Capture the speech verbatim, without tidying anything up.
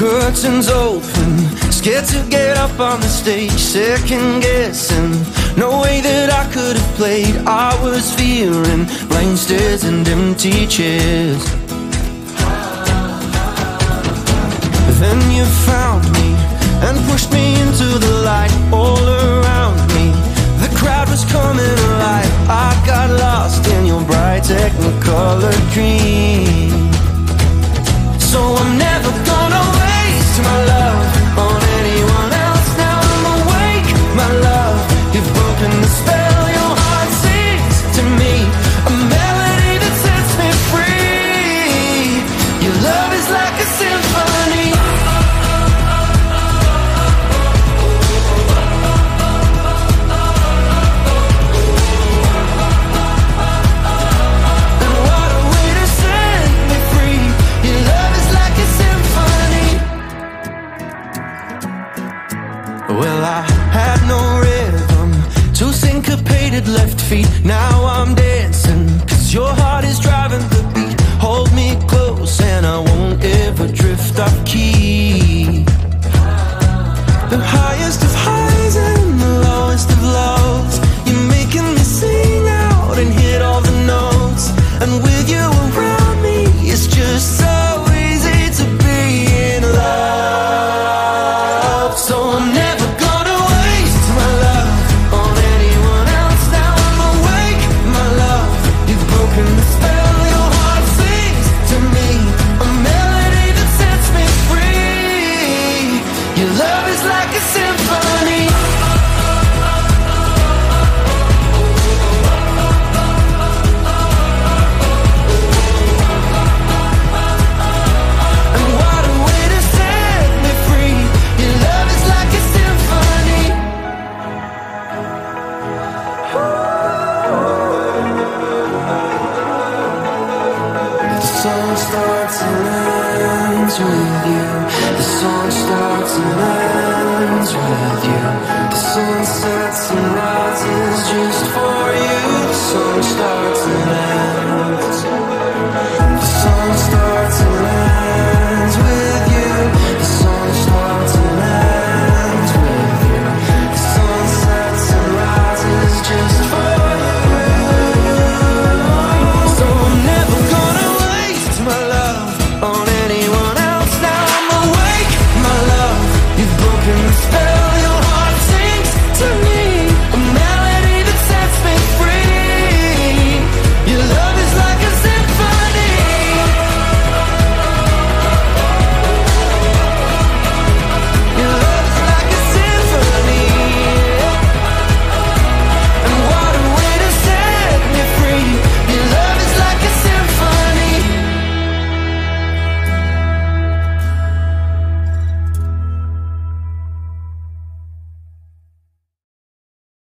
curtains open, scared to get up on the stage, second guessing, no way that I could have played. I was fearing blank stares and empty chairs. Then you found me and pushed me into the light. All around me the crowd was coming alive. I got lost in your bright technicolor dream. So I'm never gonna waste my love on anyone else. Now I'm awake, my love, you've broken the spell. Your heart sings to me a melody that sets me free. Your love is like a symphony. Well, I had no rhythm, two syncopated left feet. Now I'm dancing, cause your heart is driving the beat. Hold me close and I won't ever drift off key. The highest of highs and the lowest of lows, you're making me sing out and hit all the notes. And with you around me, it's just so easy to be in love. So I'm never starts and ends with you. The song starts and ends with you. The sun sets and rises just for you. The song starts and